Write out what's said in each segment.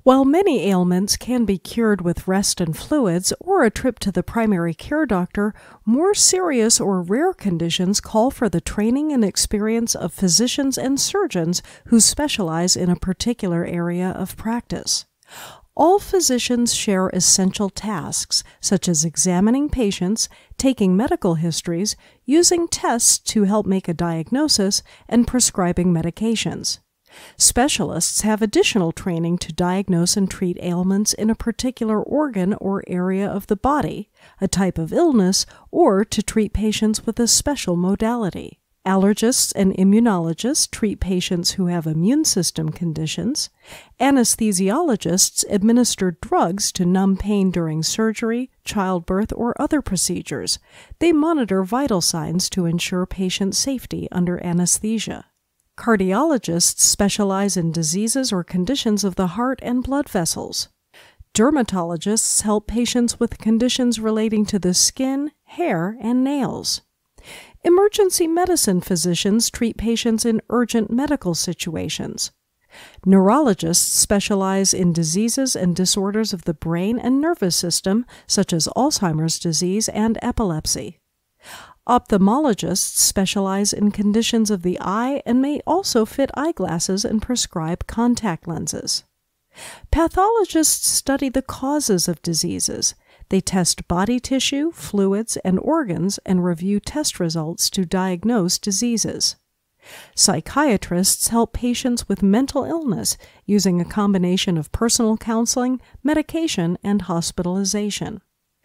While many ailments can be cured with rest and fluids or a trip to the primary care doctor, more serious or rare conditions call for the training and experience of physicians and surgeons who specialize in a particular area of practice. All physicians share essential tasks, such as examining patients, taking medical histories, using tests to help make a diagnosis, and prescribing medications. Specialists have additional training to diagnose and treat ailments in a particular organ or area of the body, a type of illness, or to treat patients with a special modality. Allergists and immunologists treat patients who have immune system conditions. Anesthesiologists administer drugs to numb pain during surgery, childbirth, or other procedures. They monitor vital signs to ensure patient safety under anesthesia. Cardiologists specialize in diseases or conditions of the heart and blood vessels. Dermatologists help patients with conditions relating to the skin, hair, and nails. Emergency medicine physicians treat patients in urgent medical situations. Neurologists specialize in diseases and disorders of the brain and nervous system, such as Alzheimer's disease and epilepsy. Ophthalmologists specialize in conditions of the eye and may also fit eyeglasses and prescribe contact lenses. Pathologists study the causes of diseases. They test body tissue, fluids, and organs and review test results to diagnose diseases. Psychiatrists help patients with mental illness using a combination of personal counseling, medication, and hospitalization.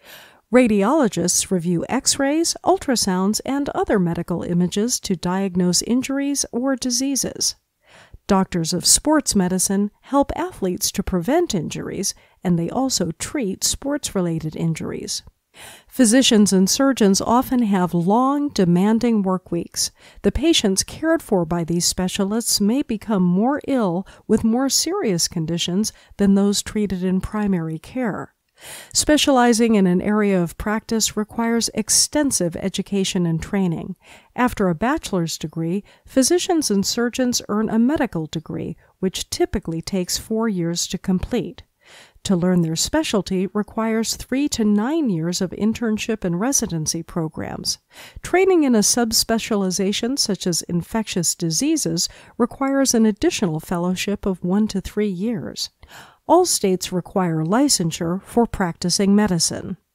Radiologists review X-rays, ultrasounds, and other medical images to diagnose injuries or diseases. Doctors of sports medicine help athletes to prevent injuries, and they also treat sports-related injuries. Physicians and surgeons often have long, demanding work weeks. The patients cared for by these specialists may become more ill with more serious conditions than those treated in primary care. Specializing in an area of practice requires extensive education and training. After a bachelor's degree, physicians and surgeons earn a medical degree, which typically takes 4 years to complete. To learn their specialty requires 3 to 9 years of internship and residency programs. Training in a subspecialization such as infectious diseases requires an additional fellowship of 1 to 3 years. All states require licensure for practicing medicine.